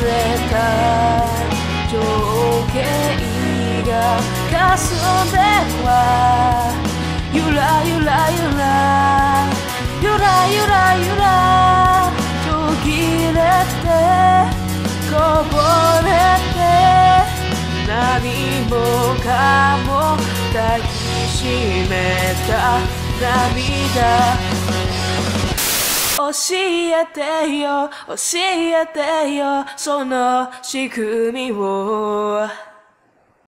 れた情景が霞んではゆらゆらゆらゆらゆらゆら途切れてこぼれて何もかも抱きしめた涙教えてよ教えてよその仕組みを